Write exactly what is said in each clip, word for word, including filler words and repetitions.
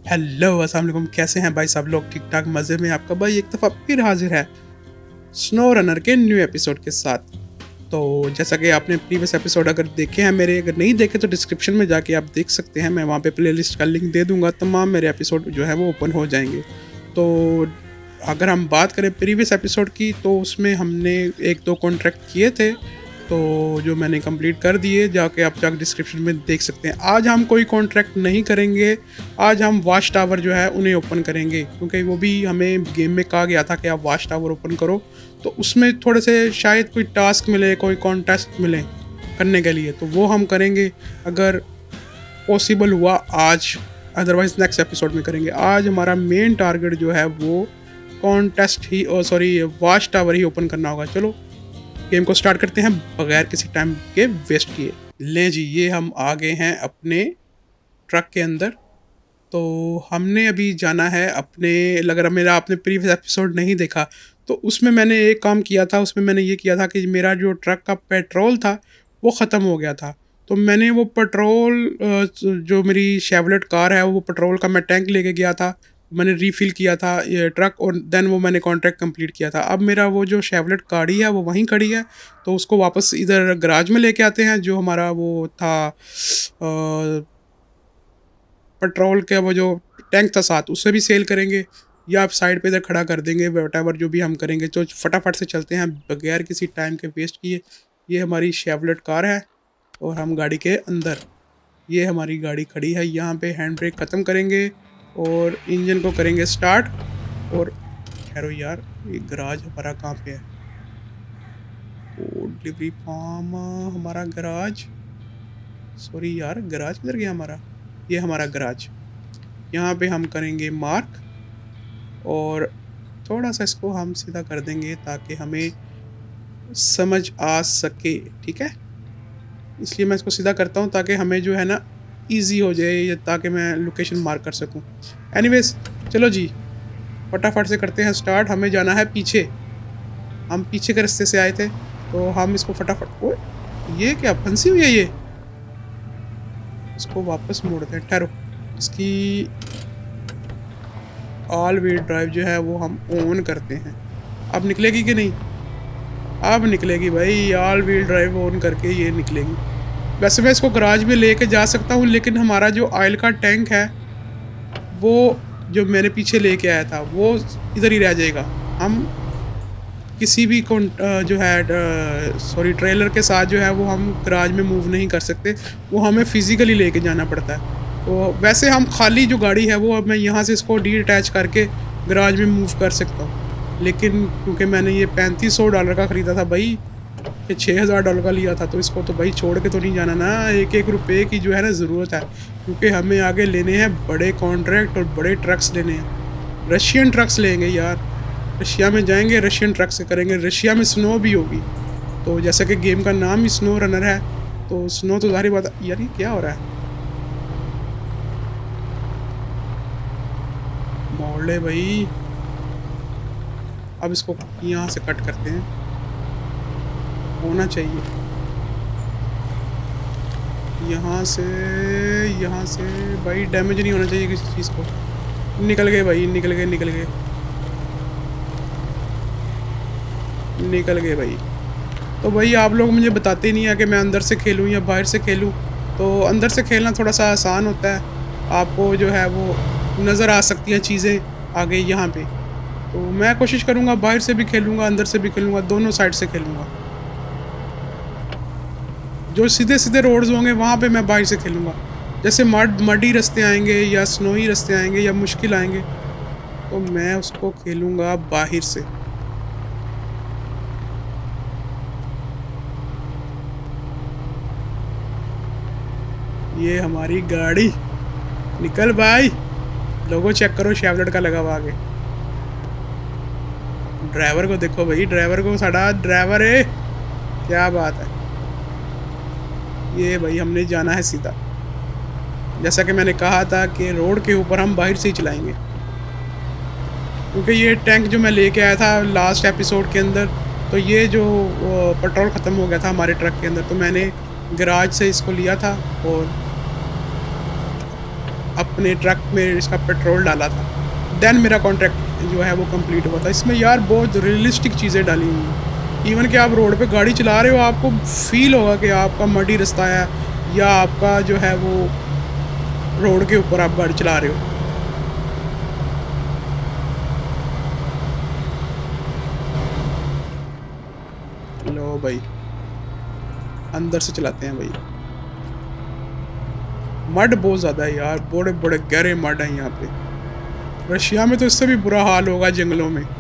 Hello अस्सलाम वालेकुम, कैसे हैं भाई सब लोग? ठीक ठाक मज़े में। आपका भाई एक दफ़ा फिर हाजिर है स्नो रनर के न्यू एपिसोड के साथ। तो जैसा कि आपने प्रीवियस एपिसोड अगर देखे हैं मेरे, अगर नहीं देखे तो डिस्क्रिप्शन में जाके आप देख सकते हैं। मैं वहाँ पे प्लेलिस्ट का लिंक दे दूँगा, तमाम मेरे एपिसोड जो है वो ओपन हो जाएंगे। तो अगर हम बात करें प्रीवियस एपिसोड की, तो उसमें हमने एक दो कॉन्ट्रैक्ट किए थे, तो जो मैंने कंप्लीट कर दिए, जाके आप जाकर डिस्क्रिप्शन में देख सकते हैं। आज हम कोई कॉन्ट्रैक्ट नहीं करेंगे, आज हम वॉच टावर जो है उन्हें ओपन करेंगे, क्योंकि वो भी हमें गेम में कहा गया था कि आप वॉच टावर ओपन करो, तो उसमें थोड़े से शायद कोई टास्क मिले, कोई कॉन्टेस्ट मिले करने के लिए, तो वो हम करेंगे अगर पॉसिबल हुआ आज, अदरवाइज नेक्स्ट एपिसोड में करेंगे। आज हमारा मेन टारगेट जो है वो कॉन्टेस्ट ही, सॉरी वॉच टावर ही ओपन करना होगा। चलो गेम को स्टार्ट करते हैं बगैर किसी टाइम के वेस्ट किए। लें जी, ये हम आ गए हैं अपने ट्रक के अंदर। तो हमने अभी जाना है अपने, अगर मेरा आपने प्रीवियस एपिसोड नहीं देखा तो उसमें मैंने एक काम किया था। उसमें मैंने ये किया था कि मेरा जो ट्रक का पेट्रोल था वो ख़त्म हो गया था, तो मैंने वो पेट्रोल, जो मेरी शेवलेट कार है, वो पेट्रोल का मैं टैंक लेके गया था, मैंने रीफ़िल किया था ये ट्रक, और देन वो मैंने कॉन्ट्रैक्ट कंप्लीट किया था। अब मेरा वो जो शेवलेट गाड़ी है वो वहीं खड़ी है, तो उसको वापस इधर गराज में लेके आते हैं। जो हमारा वो था आ, पेट्रोल का वो जो टैंक था साथ, उससे भी सेल करेंगे, या आप साइड पे इधर खड़ा कर देंगे, वटेवर जो भी हम करेंगे। तो फटाफट से चलते हैं बगैर किसी टाइम के वेस्ट किए। ये हमारी शेवलेट कार है और हम गाड़ी के अंदर, ये हमारी गाड़ी खड़ी है। यहाँ पे हैंड ब्रेक ख़त्म करेंगे और इंजन को करेंगे स्टार्ट। और ठहरो यार, ये गराज हमारा कहाँ पे है? ओ डिलीवरी फार्म हमारा गराज, सॉरी यार, गराज किधर गया हमारा? ये हमारा गराज। यहाँ पे हम करेंगे मार्क और थोड़ा सा इसको हम सीधा कर देंगे ताकि हमें समझ आ सके, ठीक है? इसलिए मैं इसको सीधा करता हूँ ताकि हमें जो है ना इजी हो जाए, ताकि मैं लोकेशन मार्क कर सकूँ। एनीवेज चलो जी, फटाफट से करते हैं स्टार्ट। हमें जाना है पीछे, हम पीछे के रास्ते से आए थे, तो हम इसको फटाफट, ओ ये क्या फंसी हुई है ये, इसको वापस मोड़ते हैं। ठहरो, इसकी ऑल व्हील ड्राइव जो है वो हम ऑन करते हैं। अब निकलेगी कि नहीं? अब निकलेगी भाई, ऑल व्हील ड्राइव ऑन करके ये निकलेगी। वैसे मैं इसको गराज में लेके जा सकता हूँ, लेकिन हमारा जो ऑयल का टैंक है वो जो मैंने पीछे लेके आया था वो इधर ही रह जाएगा। हम किसी भी जो है सॉरी ट्रेलर के साथ जो है वो हम गराज में मूव नहीं कर सकते, वो हमें फिज़िकली लेके जाना पड़ता है। तो वैसे हम खाली जो गाड़ी है वो अब मैं यहाँ से इसको डी अटैच करके गराज में मूव कर सकता हूँ, लेकिन क्योंकि मैंने ये पैंतीस सौ डॉलर का ख़रीदा था भाई, ये छः हज़ार डॉलर का लिया था, तो इसको तो भाई छोड़ के तो नहीं जाना ना। एक एक रुपए की जो है ना ज़रूरत है, क्योंकि हमें आगे लेने हैं बड़े कॉन्ट्रैक्ट और बड़े ट्रक्स लेने हैं। रशियन ट्रक्स लेंगे यार, रशिया में जाएंगे, रशियन ट्रक से करेंगे। रशिया में स्नो भी होगी, तो जैसा कि गेम का नाम ही स्नो रनर है, तो स्नो तो जाहिर बात है। यार ये क्या हो रहा है? मोड़ ले भाई। अब इसको यहाँ से कट करते हैं, होना चाहिए यहाँ से, यहाँ से भाई डैमेज नहीं होना चाहिए किसी चीज़ को। निकल गए भाई, निकल गए निकल गए निकल गए भाई। तो भाई आप लोग मुझे बताते नहीं है कि मैं अंदर से खेलूँ या बाहर से खेलूँ। तो अंदर से खेलना थोड़ा सा आसान होता है, आपको जो है वो नज़र आ सकती हैं चीज़ें आगे यहाँ पे। तो मैं कोशिश करूँगा बाहर से भी खेलूँगा, अंदर से भी खेलूँगा, दोनों साइड से खेलूँगा। जो सीधे सीधे रोड्स होंगे वहाँ पे मैं बाहर से खेलूँगा। जैसे मड मडी रास्ते आएंगे या स्नोई रास्ते आएंगे या मुश्किल आएंगे, तो मैं उसको खेलूँगा बाहर से। ये हमारी गाड़ी, निकल भाई। लोगो चेक करो, शेवलेट का लगा हुआ आगे। ड्राइवर को देखो भाई, ड्राइवर को, साड़ा ड्राइवर है, क्या बात है। ये भाई हमने जाना है सीधा, जैसा कि मैंने कहा था कि रोड के ऊपर हम बाहर से ही चलाएंगे, क्योंकि ये टैंक जो मैं लेके आया था लास्ट एपिसोड के अंदर, तो ये जो पेट्रोल ख़त्म हो गया था हमारे ट्रक के अंदर, तो मैंने गराज से इसको लिया था और अपने ट्रक में इसका पेट्रोल डाला था, देन मेरा कॉन्ट्रैक्ट जो है वो कंप्लीट हुआ था। इसमें यार बहुत रियलिस्टिक चीज़ें डाली हुई हैं। इवन कि आप रोड पे गाड़ी चला रहे हो, आपको फील होगा कि आपका मडी रास्ता है या आपका जो है वो रोड के ऊपर आप गाड़ी चला रहे हो। लो भाई, अंदर से चलाते हैं भाई। मड बहुत ज़्यादा है यार, बड़े बड़े गहरे मड हैं यहाँ पे। रशिया में तो इससे भी बुरा हाल होगा जंगलों में।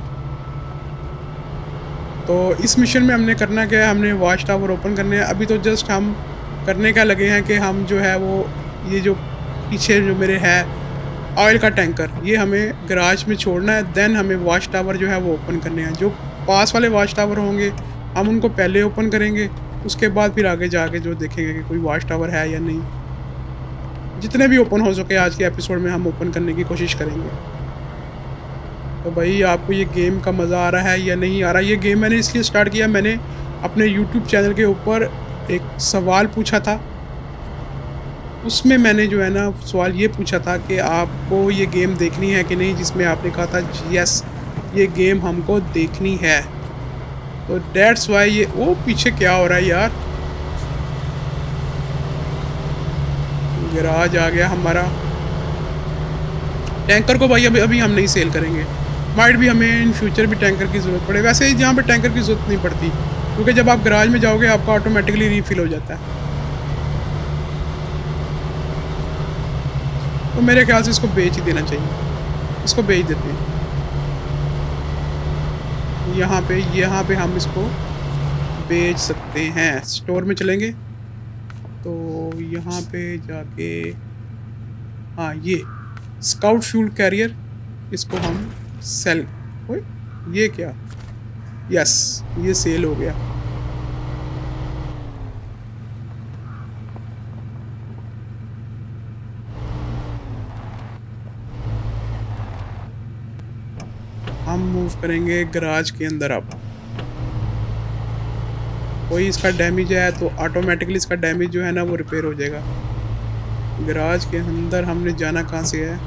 तो इस मिशन में हमने करना क्या है, हमने वॉच टावर ओपन करने हैं। अभी तो जस्ट हम करने का लगे हैं कि हम जो है वो ये जो पीछे जो मेरे है ऑयल का टैंकर, ये हमें गराज में छोड़ना है। देन हमें वॉच टावर जो है वो ओपन करने हैं। जो पास वाले वॉच टावर होंगे हम उनको पहले ओपन करेंगे, उसके बाद फिर आगे जाके जो देखेंगे कि कोई वॉच टावर है या नहीं। जितने भी ओपन हो सके आज के एपिसोड में हम ओपन करने की कोशिश करेंगे। तो भाई आपको ये गेम का मज़ा आ रहा है या नहीं आ रहा? ये गेम मैंने इसलिए स्टार्ट किया, मैंने अपने यूट्यूब चैनल के ऊपर एक सवाल पूछा था। उसमें मैंने जो है ना सवाल ये पूछा था कि आपको ये गेम देखनी है कि नहीं, जिसमें आपने कहा था यस ये गेम हमको देखनी है। तो डेट्स वाई ये ओ पीछे क्या हो रहा है यार, गैराज आ गया हमारा। टैंकर को भाई अभी अभी हम नहीं सेल करेंगे, माइट भी हमें इन फ्यूचर भी टैंकर की ज़रूरत पड़े। वैसे ही जहाँ पे टैंकर की ज़रूरत नहीं पड़ती, क्योंकि जब आप गैराज में जाओगे आपका ऑटोमेटिकली रीफिल हो जाता है। तो मेरे ख्याल से इसको बेच ही देना चाहिए, इसको बेच देते हैं। यहाँ पे यहाँ पे हम इसको बेच सकते हैं। स्टोर में चलेंगे तो यहाँ पे जाके हाँ ये स्काउट फ्यूल कैरियर, इसको हम सेल, ओए ये क्या, यस ये सेल हो गया। हम मूव करेंगे गराज के अंदर। अब कोई इसका डैमेज है तो ऑटोमेटिकली इसका डैमेज जो है ना वो रिपेयर हो जाएगा। गराज के अंदर हमने जाना कहाँ से है,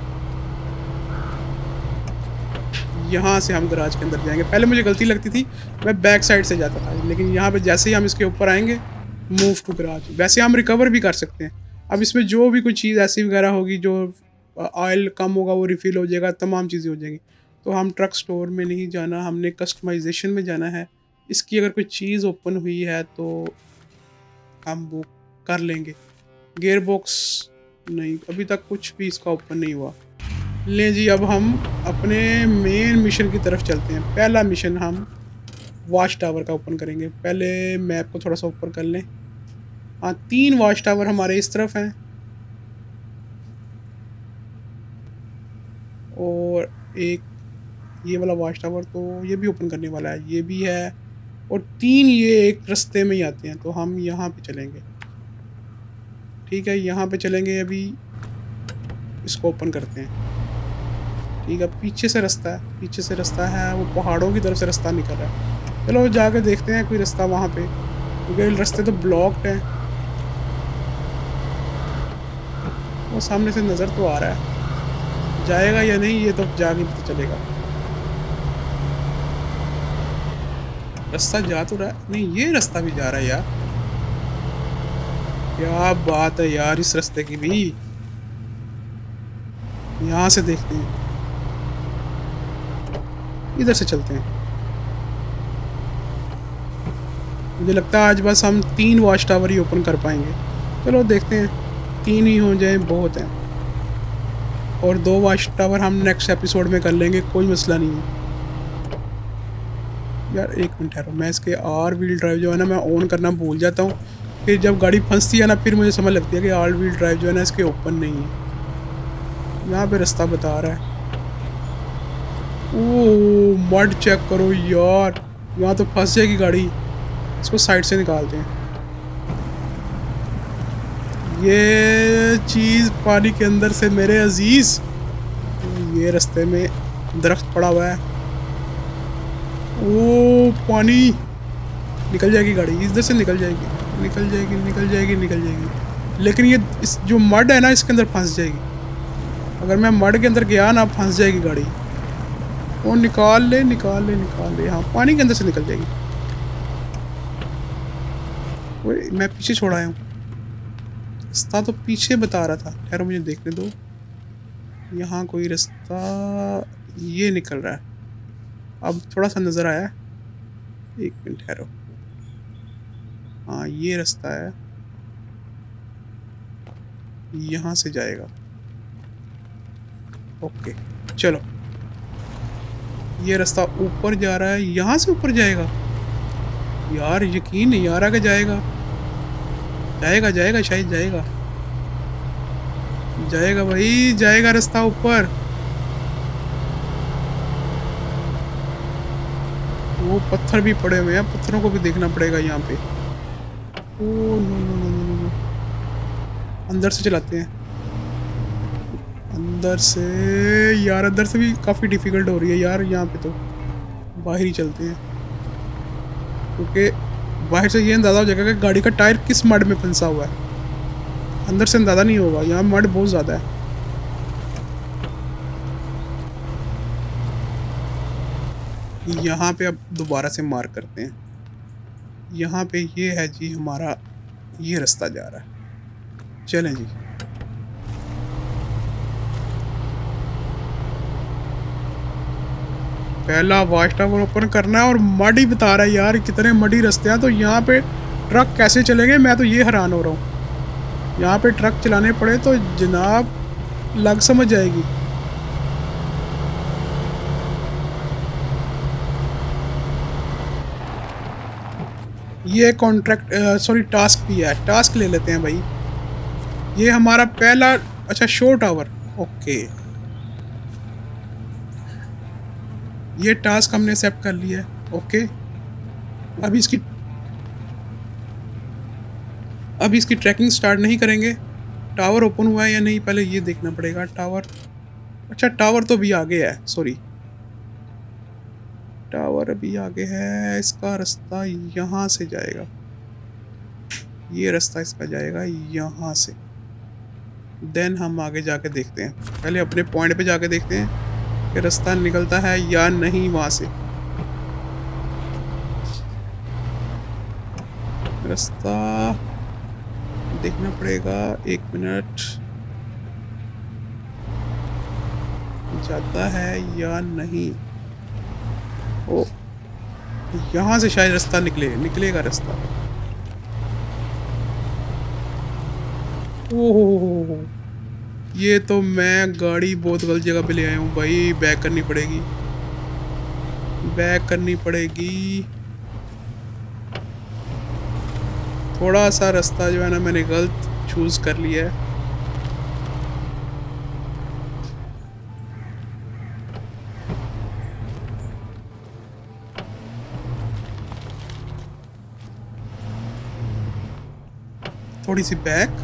यहाँ से हम गराज के अंदर जाएंगे। पहले मुझे गलती लगती थी, मैं बैक साइड से जाता था, लेकिन यहाँ पे जैसे ही हम इसके ऊपर आएंगे मूव टू गराज, वैसे हम रिकवर भी कर सकते हैं। अब इसमें जो भी कोई चीज़ ऐसी वगैरह होगी, जो ऑयल कम होगा वो रिफ़िल हो जाएगा, तमाम चीज़ें हो जाएंगी। तो हम ट्रक स्टोर में नहीं जाना, हमने कस्टमाइजेशन में जाना है। इसकी अगर कोई चीज़ ओपन हुई है तो हम वो कर लेंगे। गियर बॉक्स नहीं, अभी तक कुछ भी इसका ओपन नहीं हुआ। ले जी, अब हम अपने मेन मिशन की तरफ चलते हैं। पहला मिशन हम वॉच टावर का ओपन करेंगे। पहले मैप को थोड़ा सा ऊपर कर लें। हाँ, तीन वॉच टावर हमारे इस तरफ हैं और एक ये वाला वॉच टावर तो ये भी ओपन करने वाला है, ये भी है, और तीन ये एक रास्ते में ही आते हैं। तो हम यहाँ पे चलेंगे, ठीक है, यहाँ पे चलेंगे। अभी इसको ओपन करते हैं, ठीक है। पीछे से रास्ता है, पीछे से रास्ता है, वो पहाड़ों की तरफ से रास्ता निकल रहा है। चलो जाके देखते हैं कोई रास्ता वहाँ पे, क्योंकि रास्ते तो ब्लॉक्ड हैं। वो सामने से नज़र तो आ रहा है, जाएगा या नहीं ये तो जाके पता चलेगा। रास्ता जा तो रहा है, नहीं ये रास्ता भी जा रहा है यार, क्या बात है यार इस रास्ते की भी। यहाँ से देखते हैं, इधर से चलते हैं। मुझे लगता है आज बस हम तीन वॉच टावर ही ओपन कर पाएंगे। चलो देखते हैं, तीन ही हो जाए बहुत हैं, और दो वॉच टावर हम नेक्स्ट एपिसोड में कर लेंगे, कोई मसला नहीं है। यार एक मिनट ठहरो, मैं इसके आर व्हील ड्राइव जो है ना मैं ऑन करना भूल जाता हूँ। फिर जब गाड़ी फंसती है ना, फिर मुझे समझ लगती है कि आर व्हील ड्राइव जो है ना इसके ओपन नहीं है। यहाँ पे रास्ता बता रहा है। ओह मड चेक करो यार, यहाँ तो फंस जाएगी गाड़ी। इसको साइड से निकालते हैं। ये चीज़ पानी के अंदर से मेरे अजीज, ये रास्ते में दरख्त पड़ा हुआ है। ओ पानी, निकल जाएगी गाड़ी, इधर से निकल जाएगी, निकल जाएगी निकल जाएगी निकल जाएगी। लेकिन ये इस जो मड है ना इसके अंदर फंस जाएगी। अगर मैं मड के अंदर गया ना फंस जाएगी गाड़ी। वो निकाल ले निकाल ले निकाल ले। हाँ पानी के अंदर से निकल जाएगी। वो मैं पीछे छोड़ आया हूँ। रास्ता तो पीछे बता रहा था। ठहरो मुझे देखने दो। यहाँ कोई रास्ता ये निकल रहा है। अब थोड़ा सा नज़र आया। एक मिनट ठहरो। हाँ ये रास्ता है। यहाँ से जाएगा। ओके चलो। ये रास्ता ऊपर जा रहा है। यहाँ से ऊपर जाएगा। यार यकीन नहीं आ रहा कि जाएगा। जाएगा जाएगा शायद जाएगा। जाएगा भाई जाएगा रास्ता ऊपर। वो पत्थर भी पड़े हुए हैं। पत्थरों को भी देखना पड़ेगा यहाँ पे। Oh no no no no no. अंदर से चलाते हैं। अंदर से यार अंदर से भी काफ़ी डिफ़िकल्ट हो रही है यार। यहाँ पे तो बाहर ही चलते हैं क्योंकि बाहर से ये अंदाज़ा हो जाएगा कि गाड़ी का टायर किस मड में फंसा हुआ है। अंदर से अंदाज़ा नहीं होगा। यहाँ मड बहुत ज़्यादा है। यहाँ पे अब दोबारा से मार्क करते हैं। यहाँ पे ये है जी हमारा ये रास्ता जा रहा है। चलें जी। पहला वॉच टावर ओपन करना है और मड ही बता रहा है यार कितने मडी रास्ते हैं। तो यहाँ पे ट्रक कैसे चलेंगे मैं तो ये हैरान हो रहा हूँ। यहाँ पे ट्रक चलाने पड़े तो जनाब लग समझ जाएगी। ये कॉन्ट्रैक्ट सॉरी टास्क भी है। टास्क ले लेते हैं भाई। ये हमारा पहला अच्छा शो टावर। ओके ये टास्क हमने एक्सेप्ट कर लिया है। ओके अब इसकी अब इसकी ट्रैकिंग स्टार्ट नहीं करेंगे। टावर ओपन हुआ है या नहीं पहले ये देखना पड़ेगा। टावर अच्छा टावर तो भी आगे है। सॉरी टावर अभी आगे है। इसका रास्ता यहाँ से जाएगा। ये रास्ता इसका जाएगा यहाँ से। देन हम आगे जाके देखते हैं। पहले अपने पॉइंट पे जाके देखते हैं कि रास्ता निकलता है या नहीं वहाँ से। रास्ता देखना पड़ेगा। एक मिनट जाता है या नहीं। ओ यहाँ से शायद रास्ता निकले निकलेगा रास्ता। ओहो ये तो मैं गाड़ी बहुत गलत जगह पे ले आया हूँ भाई। बैक करनी पड़ेगी बैक करनी पड़ेगी। थोड़ा सा रास्ता जो है ना मैंने गलत चूज कर लिया है। थोड़ी सी बैक।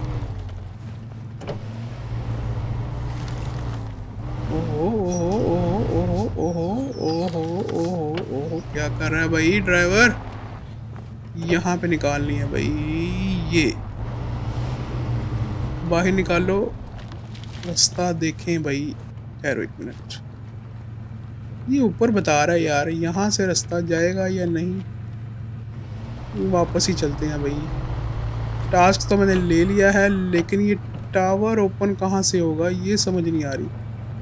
ओहो ओहो ओहो ओहो ओहो ओहो ओहो क्या कर रहा है भाई ड्राइवर। यहाँ पे निकालनी है भाई। ये बाहर निकालो रास्ता देखें भाई। ठहरो एक मिनट। ये ऊपर बता रहा है यार यहाँ से रास्ता जाएगा या नहीं। वापस ही चलते हैं भाई। टास्क तो मैंने ले लिया है लेकिन ये टावर ओपन कहाँ से होगा ये समझ नहीं आ रही।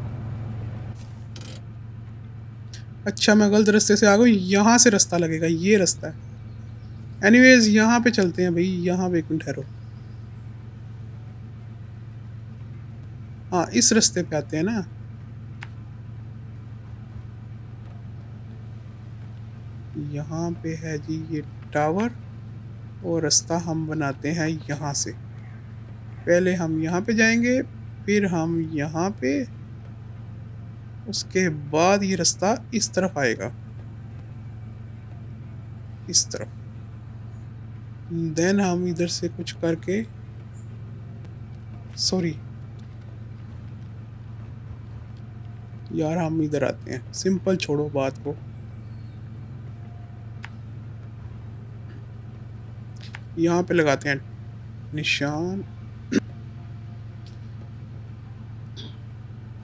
अच्छा मैं गलत रास्ते से आ गई। यहाँ से रास्ता लगेगा। ये रास्ता है। एनीवेज यहाँ पे चलते हैं भाई। यहाँ पे एक मिनट ठहरो। हाँ इस रास्ते पे आते हैं ना। यहाँ पे है जी ये टावर और रास्ता हम बनाते हैं यहाँ से। पहले हम यहाँ पे जाएंगे फिर हम यहाँ पे उसके बाद ये रास्ता इस तरफ आएगा इस तरफ। देन हम इधर से कुछ करके सॉरी यार हम इधर आते हैं। सिंपल छोड़ो बात को। यहाँ पे लगाते हैं निशान।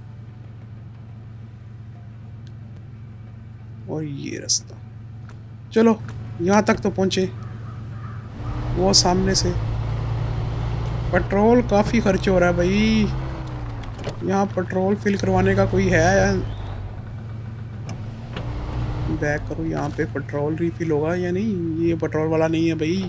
और ये रास्ता। चलो यहाँ तक तो पहुँचे। वो सामने से पेट्रोल काफ़ी खर्च हो रहा है भाई। यहाँ पेट्रोल फिल करवाने का कोई है? बैक करो, यहाँ पे पेट्रोल रिफिल होगा या नहीं? ये पेट्रोल वाला नहीं है भाई।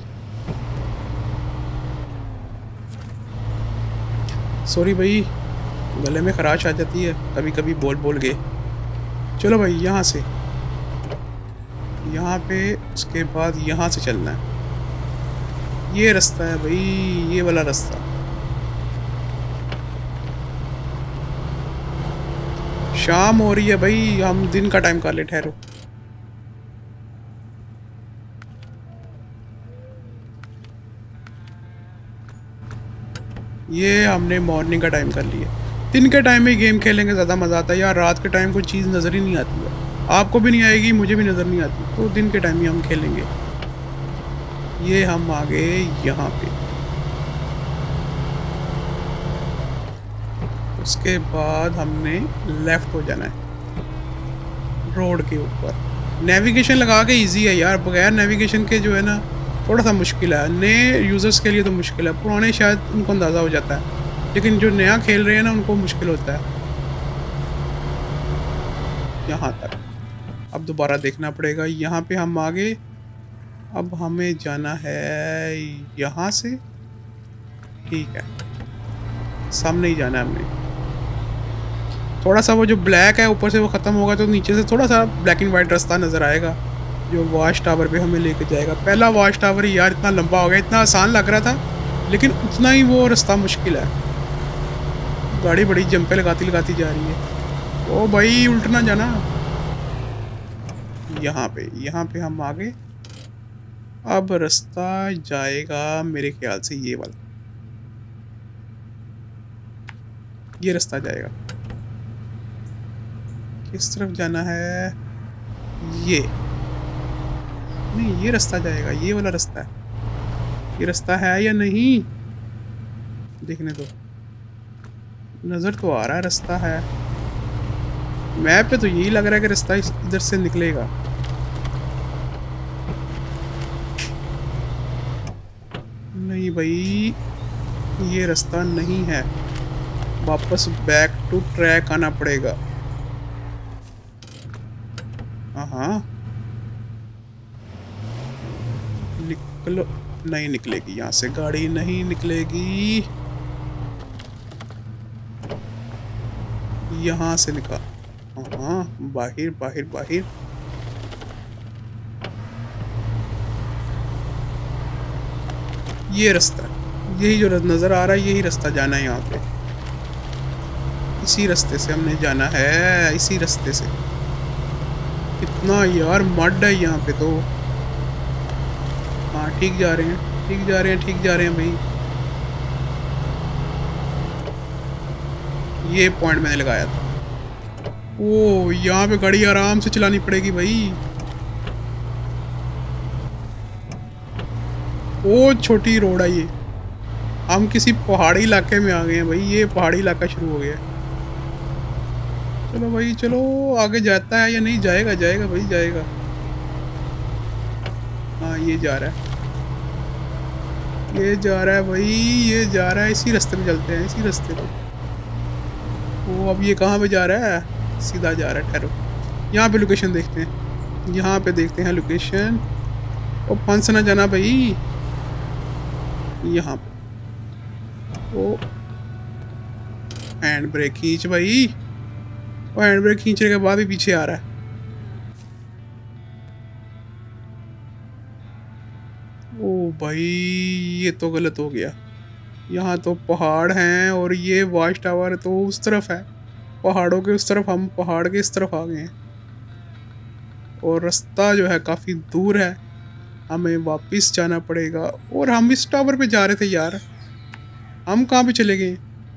सॉरी भाई, गले में खराश आ जाती है कभी कभी बोल बोल के। चलो भाई यहाँ से, यहाँ पे, उसके बाद यहाँ से चलना है। ये रास्ता है भाई, ये वाला रास्ता। शाम हो रही है भाई, हम दिन का टाइम कर ले। ठहरो, ये हमने मॉर्निंग का टाइम कर लिया। दिन के टाइम में गेम खेलेंगे ज़्यादा मज़ा आता है यार। रात के टाइम कोई चीज़ नज़र ही नहीं आती है, आपको भी नहीं आएगी, मुझे भी नज़र नहीं आती। तो दिन के टाइम ही हम खेलेंगे। ये हम आ गए यहाँ पे। उसके बाद हमने लेफ़्ट हो जाना है रोड के ऊपर। नेविगेशन लगा के इजी है यार, बगैर नेविगेशन के जो है ना थोड़ा सा मुश्किल है। नए यूज़र्स के लिए तो मुश्किल है, पुराने शायद उनको अंदाज़ा हो जाता है, लेकिन जो नया खेल रहे हैं ना उनको मुश्किल होता है। यहाँ तक अब दोबारा देखना पड़ेगा। यहाँ पे हम आगे, अब हमें जाना है यहाँ से। ठीक है, सामने ही जाना है हमने। थोड़ा सा वो जो ब्लैक है ऊपर से वो ख़त्म होगा तो नीचे से थोड़ा सा ब्लैक एंड वाइट रास्ता नज़र आएगा जो वॉच टावर पे हमें लेके जाएगा। पहला वॉच टावर यार इतना लंबा हो गया, इतना आसान लग रहा था लेकिन उतना ही वो रास्ता मुश्किल है। गाड़ी बड़ी जंपे लगाती लगाती जा रही है। ओ भाई उल्टना जाना। यहाँ पे यहाँ पे हम आगे, अब रास्ता जाएगा मेरे ख्याल से ये वाला, ये रास्ता जाएगा। किस तरफ जाना है? ये नहीं, ये रास्ता जाएगा, ये वाला रास्ता है। ये रास्ता है या नहीं देखने दो, नज़र तो आ रहा है रास्ता है। मैप पे तो यही लग रहा है कि रास्ता इधर से निकलेगा। नहीं भाई, ये रास्ता नहीं है, वापस बैक टू ट्रैक आना पड़ेगा। हाँ निकलो, नहीं निकलेगी यहाँ से गाड़ी, नहीं निकलेगी। यहाँ से निकाल। हाँ बाहर बाहर बाहर। ये रास्ता, यही जो नज़र आ रहा है यही रास्ता जाना है यहाँ पे। इसी रास्ते से हमने जाना है, इसी रास्ते से। कितना यार मड है यहाँ पे तो। हाँ ठीक जा रहे हैं, ठीक जा रहे हैं, ठीक जा रहे हैं भाई। ये पॉइंट मैंने लगाया था। ओ यहाँ पे गाड़ी आराम से चलानी पड़ेगी भाई। ओ छोटी रोड है ये, हम किसी पहाड़ी इलाके में आ गए हैं भाई। ये पहाड़ी इलाका शुरू हो गया। चलो भाई चलो, आगे जाता है या नहीं? जाएगा जाएगा भाई जाएगा। हाँ ये जा रहा है, ये जा रहा है भाई, ये जा रहा है। इसी रास्ते में चलते हैं, इसी रास्ते पे। वो अब ये कहाँ पे जा रहा है? सीधा जा रहा है। ठहरो, यहाँ पे लोकेशन देखते हैं, यहाँ पे देखते हैं लोकेशन। ओ फंस ना जाना भाई। यहाँ पे ओ हैंड ब्रेक खींच भाई। ओ हैंड ब्रेक खींचने के बाद भी पीछे आ रहा है। ओ भाई ये तो गलत हो गया। यहाँ तो पहाड़ हैं और ये वॉच टावर तो उस तरफ है, पहाड़ों के उस तरफ। हम पहाड़ के इस तरफ आ गए हैं और रास्ता जो है काफ़ी दूर है, हमें वापस जाना पड़ेगा। और हम इस टावर पे जा रहे थे यार, हम कहाँ पे चले गए?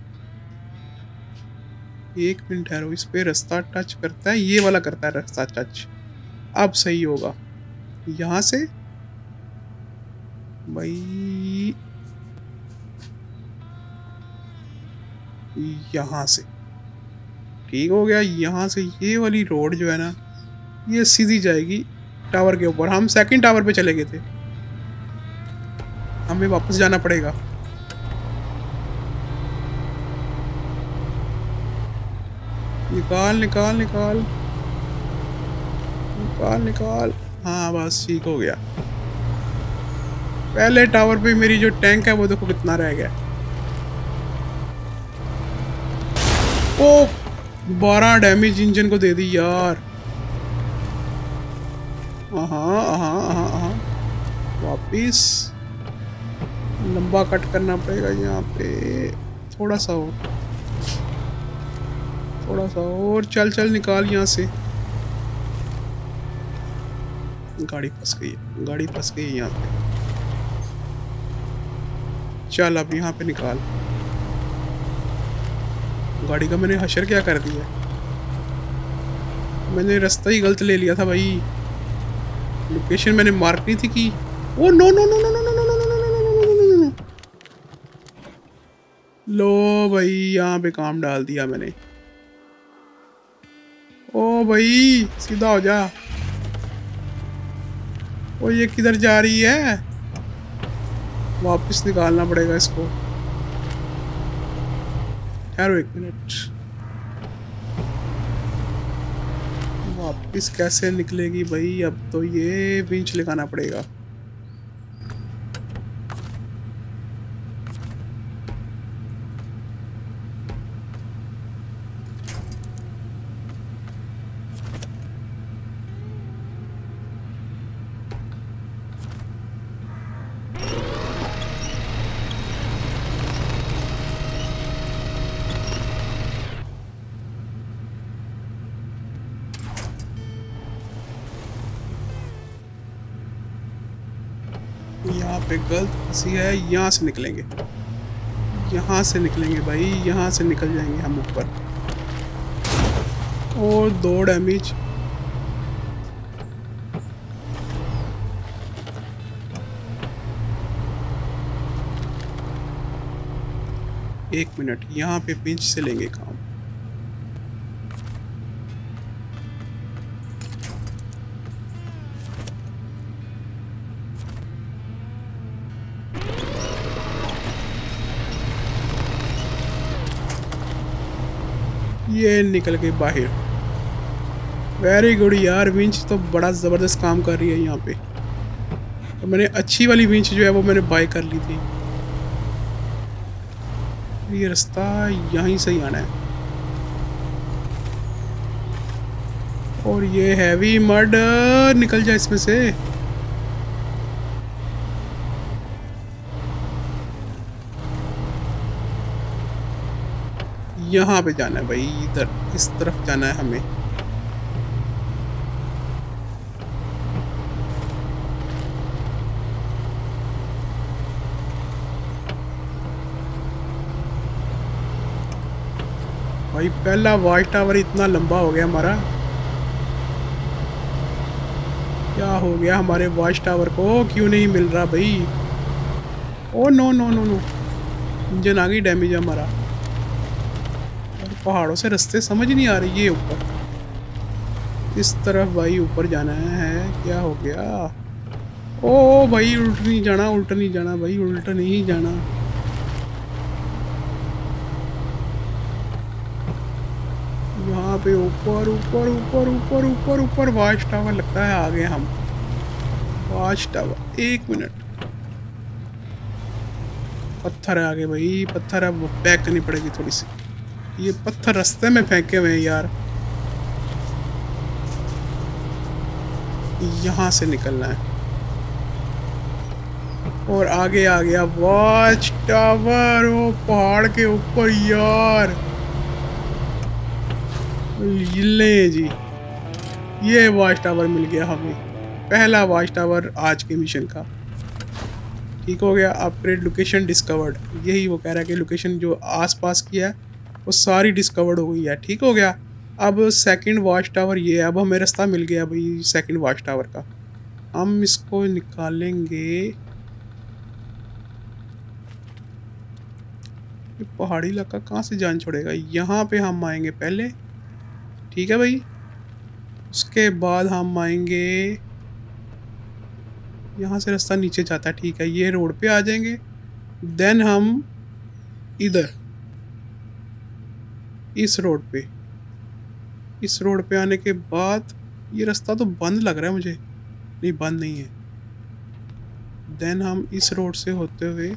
एक मिनट ठहरो, इस पे रास्ता टच करता है, ये वाला करता है रास्ता टच। अब सही होगा। यहाँ से भाई, यहाँ से ठीक हो गया। यहाँ से ये वाली रोड जो है ना ये सीधी जाएगी टावर के ऊपर। हम सेकंड टावर पे चले गए थे, हमें वापस जाना पड़ेगा। निकाल निकाल निकाल निकाल निकाल। हाँ बस ठीक हो गया। पहले टावर पे मेरी जो टैंक है वो देखो कितना रह गया। ओ बारह डैमेज इंजन को दे दी यार। हाँ हाँ हाँ हाँ वापिस लंबा कट करना पड़ेगा यहाँ पे। थोड़ा सा और, थोड़ा सा और। चल चल निकाल यहाँ से। गाड़ी फंस गई है, गाड़ी फंस गई है यहाँ पे। चल अब यहाँ पे निकाल। गाड़ी का मैंने हशर क्या कर दिया, मैंने रास्ता ही गलत ले लिया था भाई। लोकेशन मैंने मार्क नहीं थी की। Oh no no no no no no no no no no no no no. लो भाई यहाँ पे काम डाल दिया मैंने। ओ भाई सीधा हो जा। ओ ये किधर जा रही है, वापस निकालना पड़ेगा इसको। ठहरो एक मिनट, वापस कैसे निकलेगी भाई। अब तो ये विंच लगाना पड़ेगा। यहाँ पे गलत फंसी है, यहाँ से निकलेंगे, यहाँ से निकलेंगे भाई, यहाँ से निकल जाएंगे हम ऊपर। और दो डैमेज। एक मिनट, यहाँ पे पिंच से लेंगे काम। ये निकल गई बाहर। वेरी गुड यार, विंच तो बड़ा ज़बरदस्त काम कर रही है यहाँ पे। तो मैंने अच्छी वाली विंच जो है वो मैंने बाय कर ली थी। ये रास्ता यहीं से ही आना है। और ये हैवी मड निकल जाए इसमें से। यहाँ पे जाना है भाई, इधर इस तरफ जाना है हमें। भाई पहला वाच टावर इतना लंबा हो गया हमारा। क्या हो गया हमारे वाच टावर को, क्यों नहीं मिल रहा भाई। Oh no no no no, engine आ गई, डैमेज है हमारा। पहाड़ों से रास्ते समझ नहीं आ रही। ये ऊपर इस तरफ भाई ऊपर जाना है। क्या हो गया। ओ भाई उल्ट नहीं जाना, उल्ट नहीं जाना भाई, उल्ट नहीं जाना। यहाँ पे ऊपर ऊपर ऊपर ऊपर ऊपर ऊपर वाच टावर लगता है। आ गए हम वाच टावर। एक मिनट, पत्थर है आगे भाई, पत्थर है, वो पैक करनी पड़ेगी थोड़ी सी। ये पत्थर रास्ते में फेंके हुए हैं यार। यहाँ से निकलना है। और आगे आ गया वॉच टावर, वो पहाड़ के ऊपर यार। ले जी, ये वॉच टावर मिल गया हमें, पहला वॉच टावर आज के मिशन का। ठीक हो गया। अपग्रेड लोकेशन डिस्कवर्ड, यही वो कह रहा है कि लोकेशन जो आसपास की है वो सारी डिस्कवर्ड हो गई है। ठीक हो गया। अब सेकंड वॉच टावर ये है। अब हमें रास्ता मिल गया भाई सेकंड वॉच टावर का। हम इसको निकालेंगे। ये पहाड़ी इलाका कहाँ से जान छोड़ेगा। यहाँ पे हम आएंगे पहले। ठीक है भाई, उसके बाद हम आएंगे, यहाँ से रास्ता नीचे जाता है, ठीक है, ये रोड पे आ जाएंगे। देन हम इधर इस रोड पे इस रोड पे आने के बाद, ये रास्ता तो बंद लग रहा है मुझे, नहीं बंद नहीं है। देन हम इस रोड से होते हुए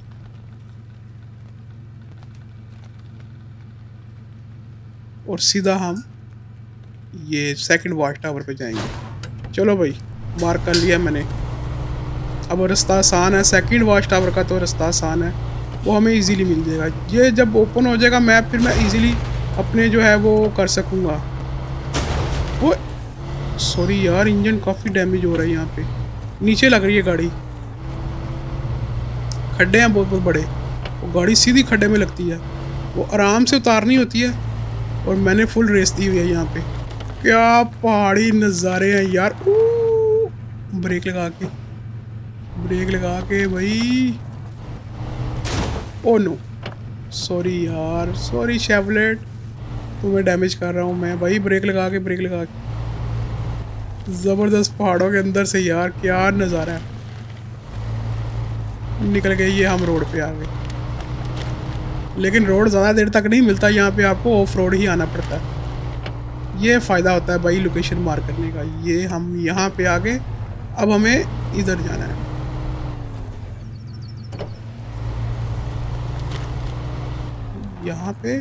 और सीधा हम ये सेकंड वॉच टावर पे जाएंगे। चलो भाई, मार्क कर लिया मैंने। अब रास्ता आसान है, सेकंड वॉच टावर का तो रास्ता आसान है, वो हमें इजीली मिल जाएगा। ये जब ओपन हो जाएगा मैप, फिर मैं इजीली अपने जो है वो कर सकूँगा। वो सॉरी यार, इंजन काफ़ी डैमेज हो रहा है यहाँ पे, नीचे लग रही है गाड़ी, खड्डे हैं बहुत बहुत बड़े, वो गाड़ी सीधी खड्डे में लगती है, वो आराम से उतारनी होती है। और मैंने फुल रेस दी हुई है यहाँ पे। क्या पहाड़ी नज़ारे हैं यार। ब्रेक लगा के ब्रेक लगा के भाई, ओ नो सॉरी यार, सॉरी शेवलेट, तुम्हें डैमेज कर रहा हूँ मैं भाई। ब्रेक लगा के ब्रेक लगा के ज़बरदस्त पहाड़ों के अंदर से यार, क्या नज़ारा है। निकल गए ये, हम रोड पे आ गए। लेकिन रोड ज़्यादा देर तक नहीं मिलता यहाँ पे, आपको ऑफ रोड ही आना पड़ता है। ये फ़ायदा होता है भाई लोकेशन मार्क करने का। ये हम यहाँ पे आ गए, अब हमें इधर जाना है। यहाँ पे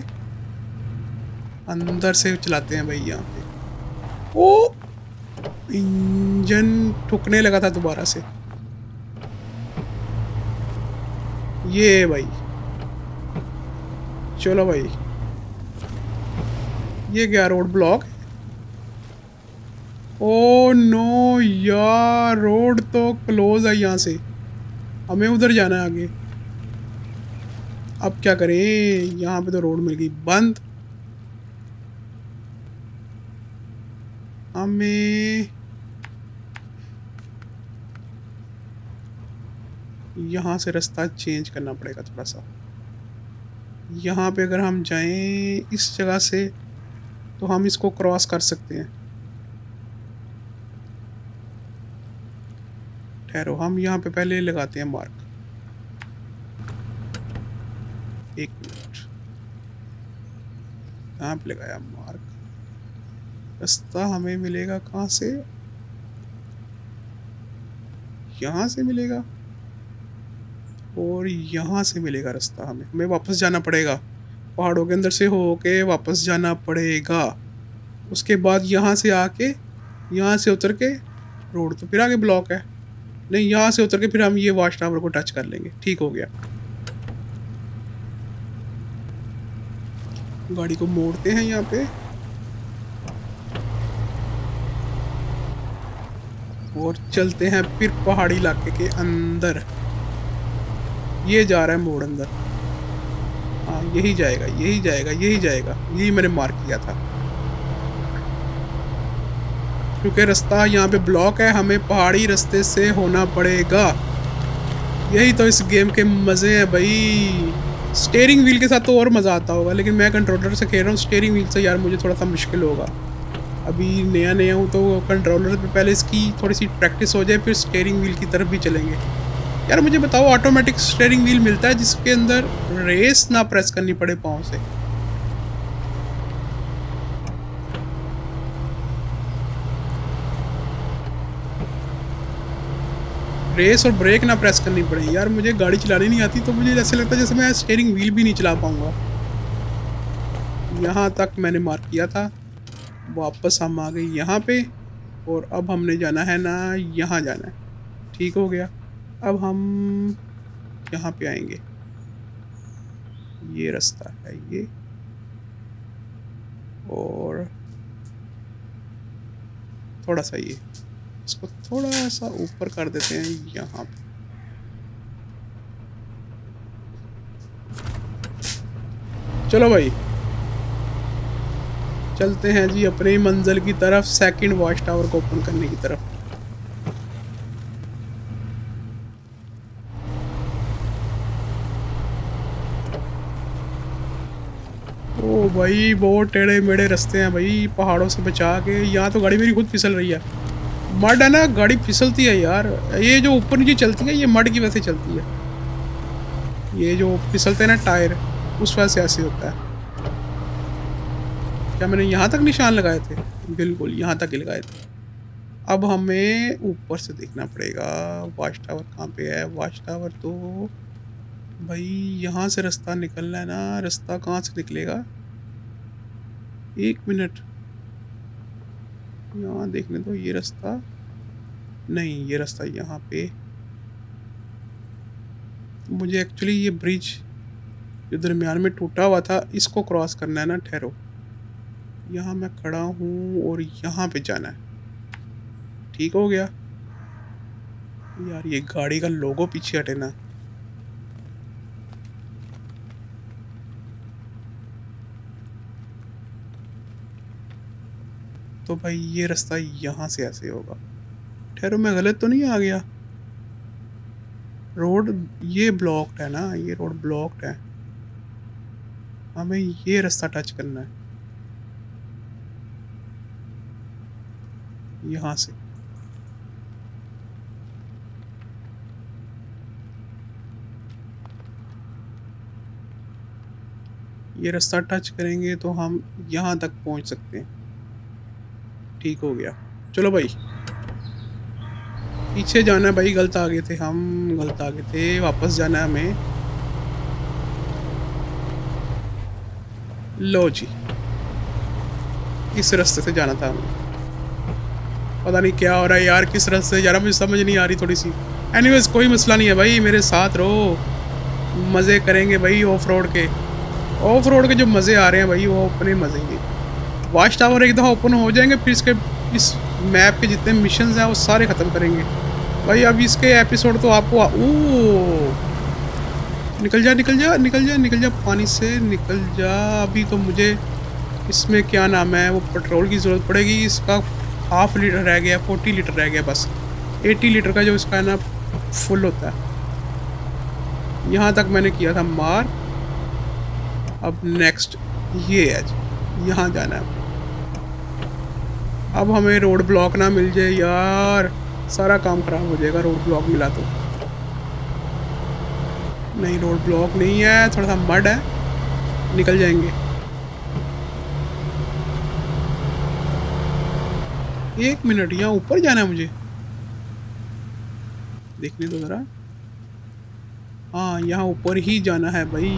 अंदर से चलाते हैं भाई। यहाँ पे ओ इंजन ठुकने लगा था दोबारा से। ये भाई चलो भाई, ये क्या रोड ब्लॉक। ओ नो यार, रोड तो क्लोज है यहाँ से, हमें उधर जाना है आगे। अब क्या करें, यहाँ पे तो रोड मिल गई बंद। हमें यहाँ से रास्ता चेंज करना पड़ेगा थोड़ा सा। यहाँ पे अगर हम जाएं इस जगह से, तो हम इसको क्रॉस कर सकते हैं। ठहरो, हम यहाँ पे पहले लगाते हैं मार्क। एक मिनट, यहाँ पे लगाया मार्क। रास्ता हमें मिलेगा कहाँ से, यहाँ से मिलेगा और यहाँ से मिलेगा रास्ता। हमें हमें वापस जाना पड़ेगा, पहाड़ों के अंदर से होके वापस जाना पड़ेगा। उसके बाद यहाँ से आके, यहाँ से उतर के, रोड तो फिर आगे ब्लॉक है, नहीं यहाँ से उतर के फिर हम ये वॉच टावर को टच कर लेंगे। ठीक हो गया। गाड़ी को मोड़ते हैं यहाँ पे और चलते हैं फिर पहाड़ी इलाके के अंदर। ये जा रहा है मोड़ अंदर, हाँ यही जाएगा यही जाएगा यही जाएगा, यही मैंने मार्क किया था। क्योंकि रास्ता यहाँ पे ब्लॉक है, हमें पहाड़ी रास्ते से होना पड़ेगा। यही तो इस गेम के मज़े हैं भाई। स्टीयरिंग व्हील के साथ तो और मज़ा आता होगा, लेकिन मैं कंट्रोलर से खेल रहा हूँ। स्टीयरिंग व्हील से यार मुझे थोड़ा सा मुश्किल होगा, अभी नया नया हूँ तो कंट्रोलर पे पहले इसकी थोड़ी सी प्रैक्टिस हो जाए, फिर स्टीयरिंग व्हील की तरफ भी चलेंगे। यार मुझे बताओ, ऑटोमेटिक स्टीयरिंग व्हील मिलता है जिसके अंदर रेस ना प्रेस करनी पड़े पाँव से? रेस और ब्रेक ना प्रेस करनी पड़े। यार मुझे गाड़ी चलानी नहीं आती, तो मुझे ऐसे लगता है जैसे मैं स्टीयरिंग व्हील भी नहीं चला पाऊंगा। यहाँ तक मैंने मार्क किया था। वापस हम आ गए यहाँ पे, और अब हमने जाना है ना, यहाँ जाना है। ठीक हो गया। अब हम यहाँ पे आएंगे, ये रास्ता है ये, और थोड़ा सा ये, इसको थोड़ा सा ऊपर कर देते हैं यहाँ पे। चलो भाई चलते हैं जी अपनी मंजिल की तरफ, सेकंड वॉच टावर को ओपन करने की तरफ। ओ भाई बहुत टेढ़े मेढ़े रास्ते हैं भाई, पहाड़ों से बचा के। यहाँ तो गाड़ी मेरी खुद फिसल रही है। मड है ना, गाड़ी फिसलती है यार। ये जो ऊपर नीचे चलती है ये मड की वजह से चलती है। ये जो फिसलते हैं ना टायर, उस वजह से ऐसे होता है। क्या मैंने यहाँ तक निशान लगाए थे? बिल्कुल यहाँ तक ही लगाए थे। अब हमें ऊपर से देखना पड़ेगा वॉच टावर कहाँ पे है। वॉच टावर तो भाई यहाँ से रास्ता निकलना है ना। रास्ता कहाँ से निकलेगा? एक मिनट, यहाँ देखने दो। ये रास्ता नहीं, ये रास्ता यहाँ पे। मुझे एक्चुअली ये ब्रिज जो दरमियान में टूटा हुआ था इसको क्रॉस करना है ना। ठहरो, यहाँ मैं खड़ा हूँ और यहाँ पे जाना है। ठीक हो गया यार। ये गाड़ी का लोगो पीछे हटे ना। तो भाई ये रास्ता यहाँ से ऐसे होगा। ठहरो, मैं गलत तो नहीं आ गया? रोड ये ब्लॉक्ड है ना, ये रोड ब्लॉक्ड है। हमें ये रास्ता टच करना है यहाँ से। ये रास्ता टच करेंगे तो हम यहाँ तक पहुँच सकते हैं। ठीक हो गया। चलो भाई, पीछे जाना है भाई। गलत आ गए थे हम, गलत आ गए थे। वापस जाना है हमें। लो जी, इस रास्ते से जाना था हमें। पता नहीं क्या हो रहा है यार, किस रास्ते से जा रहा है मुझे समझ नहीं आ रही थोड़ी सी। एनीवेज कोई मसला नहीं है भाई, मेरे साथ रहो, मज़े करेंगे भाई। ऑफ रोड के ऑफ रोड के जो मज़े आ रहे हैं भाई वो अपने मज़े ही। वॉच टावर एक दफ़ा ओपन हो जाएंगे फिर इसके इस मैप के जितने मिशंस हैं वो सारे ख़त्म करेंगे भाई। अब इसके एपिसोड तो आपको ओ निकल जा निकल जा निकल जा निकल जा पानी से निकल जा। अभी तो मुझे इसमें क्या नाम है वो पेट्रोल की ज़रूरत पड़ेगी। इसका हाफ लीटर रह गया, फोर्टी लीटर रह गया बस। एटी लीटर का जो इसका ना फुल होता है। यहाँ तक मैंने किया था मार। अब नेक्स्ट ये है, यहाँ जाना है। अब हमें रोड ब्लॉक ना मिल जाए यार, सारा काम खराब हो जाएगा। रोड ब्लॉक मिला तो नहीं, रोड ब्लॉक नहीं है, थोड़ा सा मड है, निकल जाएंगे। एक मिनट, यहाँ ऊपर जाना है मुझे, देखने दो जरा। हाँ, यहाँ ऊपर ही जाना है भाई।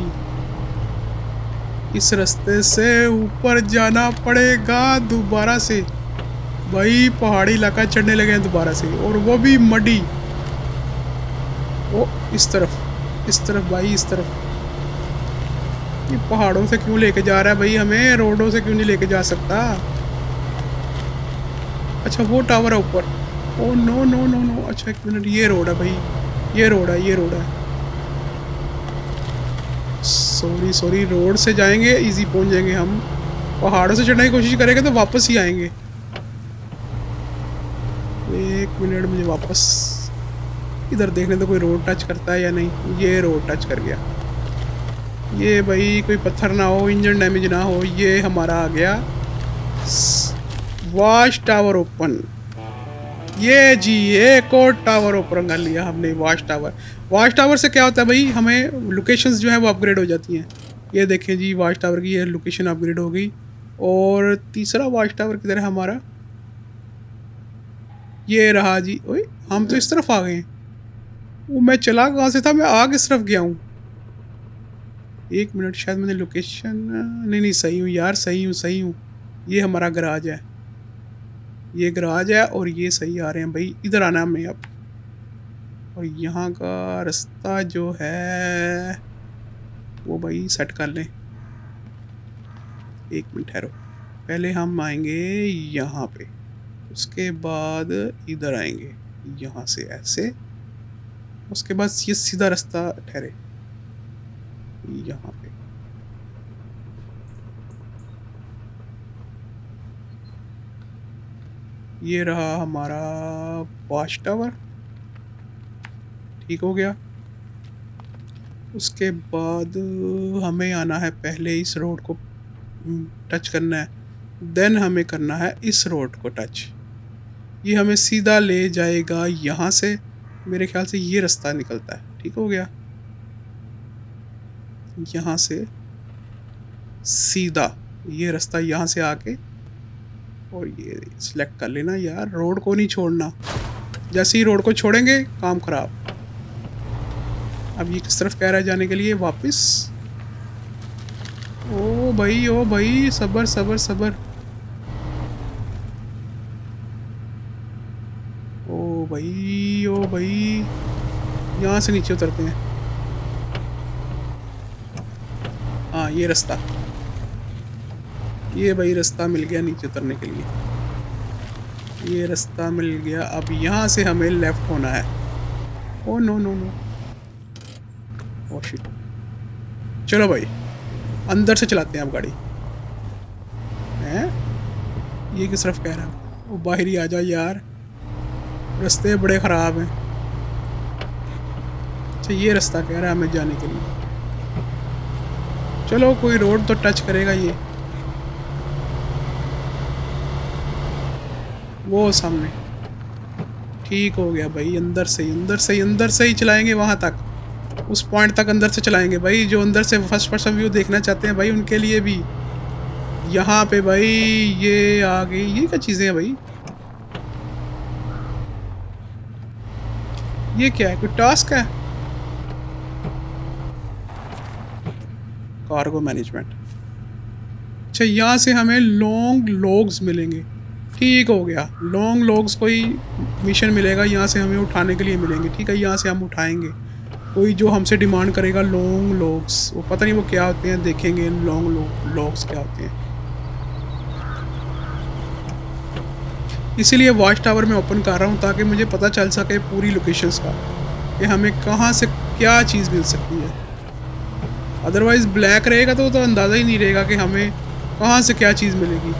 इस रास्ते से ऊपर जाना पड़ेगा दोबारा से भाई। पहाड़ी इलाका चढ़ने लगे हैं दोबारा से, और वो भी मडी। वो इस तरफ, इस तरफ भाई, इस तरफ। ये पहाड़ों से क्यों लेके जा रहा है भाई हमें? रोडों से क्यों नहीं लेके जा सकता? अच्छा वो टावर है ऊपर। Oh no no no no. अच्छा एक मिनट, ये रोड है भाई, ये रोड है, ये रोड है। सॉरी सॉरी, रोड से जाएंगे इजी पहुंच जाएंगे हम। पहाड़ों से चढ़ने की कोशिश करेंगे तो वापस ही आएंगे। एक मिनट, मुझे वापस इधर देखने तो कोई रोड टच करता है या नहीं। ये रोड टच कर गया। ये भाई कोई पत्थर ना हो, इंजन डैमेज ना हो। ये हमारा आ गया वॉच टावर ओपन। ये जी एक और टावर ओपन कर लिया हमने, वॉच टावर। वॉच टावर से क्या होता है भाई, हमें लोकेशंस जो है वो अपग्रेड हो जाती हैं। ये देखें जी, वॉच टावर की ये लोकेशन अपग्रेड हो गई। और तीसरा वॉच टावर किधर है हमारा? ये रहा जी। ओए हम तो इस तरफ आ गए हैं। वो मैं चला कहाँ से था, मैं आ किस तरफ गया हूँ? एक मिनट, शायद मैंने लोकेशन नहीं नहीं सही हूँ यार, सही हूँ सही हूँ। ये हमारा गराज है, ये गराज है, और ये सही आ रहे हैं भाई। इधर आना हमें अब। और यहाँ का रास्ता जो है वो भाई सेट कर लें। एक मिनट ठहरो, पहले हम आएंगे यहाँ पे, उसके बाद इधर आएंगे यहाँ से ऐसे, उसके बाद ये सीधा रास्ता ठहरे यहाँ पे। ये रहा हमारा वॉच टावर। ठीक हो गया। उसके बाद हमें आना है पहले इस रोड को टच करना है, देन हमें करना है इस रोड को टच। ये हमें सीधा ले जाएगा यहाँ से, मेरे ख्याल से ये रास्ता निकलता है। ठीक हो गया, यहाँ से सीधा ये रास्ता यहाँ से आके, और ये सिलेक्ट कर लेना यार, रोड को नहीं छोड़ना। जैसे ही रोड को छोड़ेंगे काम खराब। अब ये किस तरफ कह रहा है जाने के लिए? वापस। ओ भाई ओ भाई, सबर सबर सबर। ओ भाई ओ भाई, यहाँ से नीचे उतरते हैं। हाँ ये रास्ता, ये भाई रास्ता मिल गया नीचे उतरने के लिए, ये रास्ता मिल गया। अब यहाँ से हमें लेफ्ट होना है। Oh no no no, oh shit. चलो भाई अंदर से चलाते हैं अब गाड़ी। हैं ये किस तरफ कह रहा है? वो बाहर ही आ जाओ यार, रास्ते बड़े ख़राब हैं। अच्छा ये रास्ता कह रहा है हमें जाने के लिए। चलो कोई रोड तो टच करेगा ये, वो सामने। ठीक हो गया भाई, अंदर से ही अंदर से ही अंदर से ही चलाएंगे वहाँ तक, उस पॉइंट तक अंदर से चलाएंगे भाई। जो अंदर से फर्स्ट पर्सन व्यू देखना चाहते हैं भाई, उनके लिए भी यहाँ पे भाई ये आ गई। ये क्या चीज़ें हैं भाई? ये क्या है, कोई टास्क है? Cargo management. अच्छा यहाँ से हमें लॉन्ग लॉग्स मिलेंगे। ठीक हो गया, लॉन्ग लॉग्स कोई मिशन मिलेगा यहाँ से हमें उठाने के लिए मिलेंगे। ठीक है, यहाँ से हम उठाएंगे। कोई जो हमसे डिमांड करेगा लॉन्ग लॉग्स, वो पता नहीं वो क्या होते हैं, देखेंगे लॉन्ग लॉग्स क्या होते हैं। इसीलिए वॉच टावर में ओपन कर रहा हूँ ताकि मुझे पता चल सके पूरी लोकेशंस का, कि हमें कहाँ से क्या चीज़ मिल सकती है। अदरवाइज़ ब्लैक रहेगा तो तो अंदाज़ा ही नहीं रहेगा कि हमें कहाँ से क्या चीज़ मिलेगी।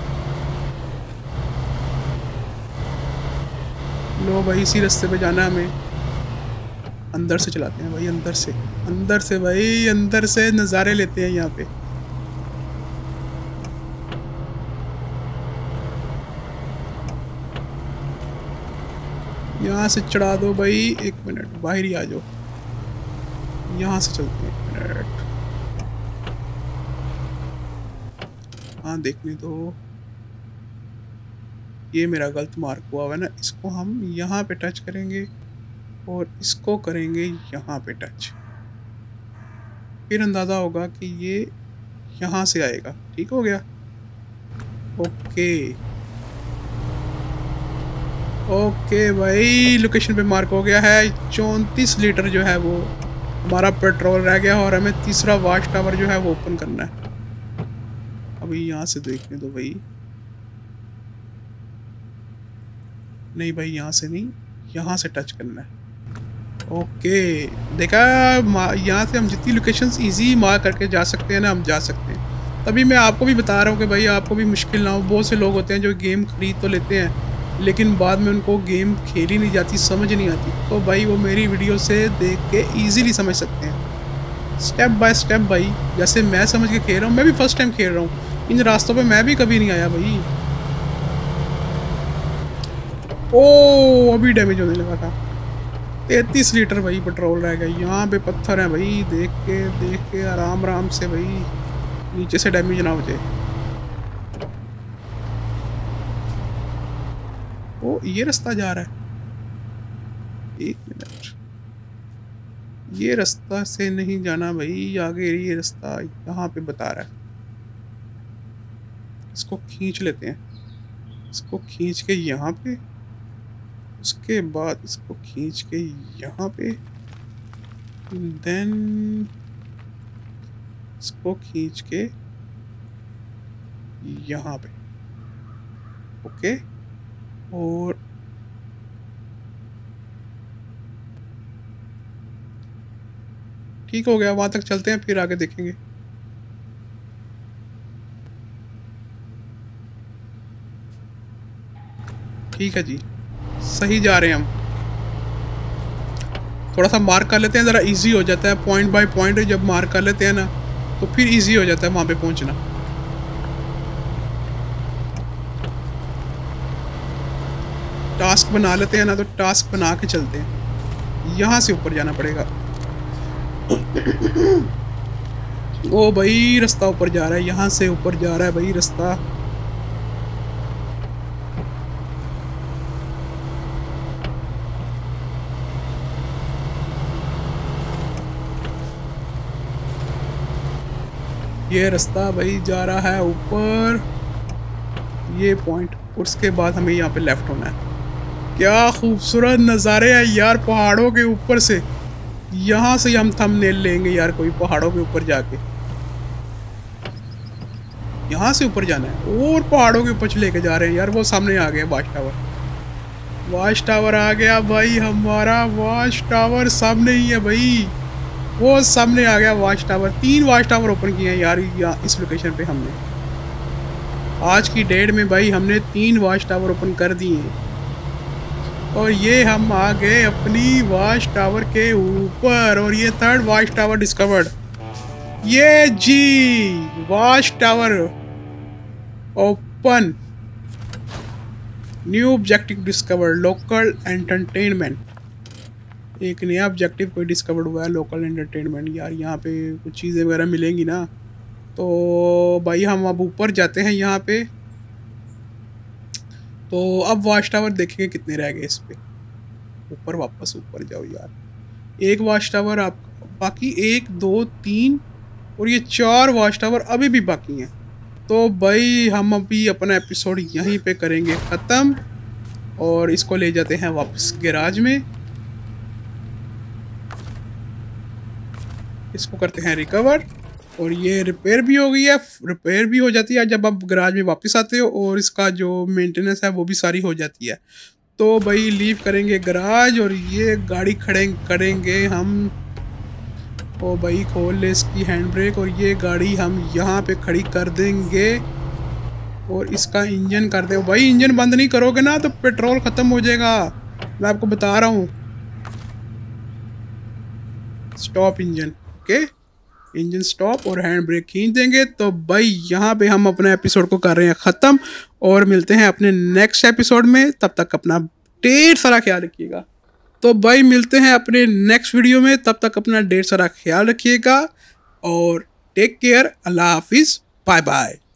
लो भाई इसी रास्ते पे जाना है हमें। अंदर से चलाते हैं भाई, अंदर से अंदर से भाई, अंदर से नज़ारे लेते हैं यहाँ पे। यहाँ से चढ़ा दो भाई। एक मिनट, बाहर ही आ जाओ। यहाँ से चलते हैं, एक मिनट। हाँ देखने दो, ये मेरा गलत मार्क हुआ हुआ है ना, इसको हम यहाँ पे टच करेंगे और इसको करेंगे यहाँ पे टच, फिर अंदाज़ा होगा कि ये यहाँ से आएगा। ठीक हो गया, ओके ओके भाई, लोकेशन पे मार्क हो गया है। चौंतीस लीटर जो है वो हमारा पेट्रोल रह गया, और हमें तीसरा वॉच टावर जो है वो ओपन करना है। अभी यहाँ से देखने दो भाई। नहीं भाई यहाँ से नहीं, यहाँ से टच करना है। ओके देखा, यहाँ से हम जितनी लोकेशंस इजी मार्क करके जा सकते हैं ना, हम जा सकते हैं। तभी मैं आपको भी बता रहा हूँ कि भाई आपको भी मुश्किल ना हो। बहुत से लोग होते हैं जो गेम खरीद तो लेते हैं लेकिन बाद में उनको गेम खेली नहीं जाती, समझ नहीं आती। तो भाई वो मेरी वीडियो से देख के ईजीली समझ सकते हैं, स्टेप बाय स्टेप भाई। जैसे मैं समझ के खेल रहा हूँ, मैं भी फर्स्ट टाइम खेल रहा हूँ इन रास्तों पे, मैं भी कभी नहीं आया भाई। ओ अभी डैमेज होने लगा था। तैंतीस लीटर भाई पेट्रोल रह गया। यहाँ पे पत्थर है भाई, देख के देख के आराम आराम से भाई, नीचे से डैमेज ना हो जाए। ओ ये रास्ता जा रहा है, एक मिनट, ये रास्ता से नहीं जाना भाई, आगे ये रास्ता यहाँ पे बता रहा है। इसको खींच लेते हैं, इसको खींच के यहाँ पे, उसके बाद इसको खींच के यहाँ पे, देन इसको खींच के यहाँ पे। ओके, और ठीक हो गया, वहां तक चलते हैं फिर आगे देखेंगे। ठीक है जी, सही जा रहे हैं हम। थोड़ा सा मार्क कर लेते हैं, ज़रा इजी हो जाता है। पॉइंट बाय पॉइंट जब मार्क कर लेते हैं ना तो फिर इजी हो जाता है वहाँ पे पहुँचना। टास्क बना लेते हैं ना, तो टास्क बना के चलते हैं। यहाँ से ऊपर जाना पड़ेगा। ओ भाई रास्ता ऊपर जा रहा है, यहाँ से ऊपर जा रहा है भाई रास्ता। ये रास्ता भाई जा रहा है ऊपर, ये पॉइंट, उसके बाद हमें यहाँ पे लेफ्ट होना है। क्या खूबसूरत नज़ारे हैं यार पहाड़ों के ऊपर से। यहाँ से हम थंबनेल लेंगे यार, कोई पहाड़ों के ऊपर जाके। यहाँ से ऊपर जाना है और पहाड़ों के ऊपर लेके जा रहे हैं यार। वो सामने आ गया वॉच टावर, वॉच टावर आ गया भाई हमारा। वॉच टावर सामने ही है भाई, वो सामने आ गया वॉच टावर। तीन वॉच टावर ओपन किए हैं यार यहाँ इस लोकेशन पे हमने। आज की डेट में भाई हमने तीन वॉच टावर ओपन कर दिए हैं। और ये हम आ गए अपनी वॉच टावर के ऊपर, और ये थर्ड वॉच टावर डिस्कवर्ड। ये जी watch tower open, new objective discovered, local entertainment. एक नया ऑब्जेक्टिव कोई डिस्कवर्ड हुआ है, लोकल एंटरटेनमेंट। यार यहाँ पे कुछ चीज़ें वगैरह मिलेंगी ना, तो भाई हम अब ऊपर जाते हैं यहाँ पे। तो अब वॉच टावर देखेंगे कितने रह गए इस पे। ऊपर वापस ऊपर जाओ यार। एक वॉच टावर आप बाकी, एक दो तीन और ये चार वॉच टावर अभी भी बाकी हैं। तो भाई हम अभी अपना एपिसोड यहीं पे करेंगे ख़त्म, और इसको ले जाते हैं वापस गैराज में। इसको करते हैं रिकवर, और ये रिपेयर भी हो गई है। रिपेयर भी हो जाती है जब आप गैराज में वापस आते हो, और इसका जो मेंटेनेंस है वो भी सारी हो जाती है। तो भाई लीव करेंगे गैराज, और ये गाड़ी खड़े करेंगे हम। ओ भाई खोल ले इसकी हैंड ब्रेक, और ये गाड़ी हम यहाँ पे खड़ी कर देंगे, और इसका इंजन कर दे। भाई इंजन बंद नहीं करोगे ना तो पेट्रोल ख़त्म हो जाएगा, मैं आपको बता रहा हूँ। Stop engine, okay, engine stop, और हैंड ब्रेक खींच देंगे। तो भाई यहाँ पे हम अपने एपिसोड को कर रहे हैं ख़त्म, और मिलते हैं अपने नेक्स्ट एपिसोड में। तब तक अपना ढेर सारा ख्याल रखिएगा। तो भाई मिलते हैं अपने नेक्स्ट वीडियो में, तब तक अपना ढेर सारा ख्याल रखिएगा और टेक केयर। अल्लाह हाफिज़, बाय बाय।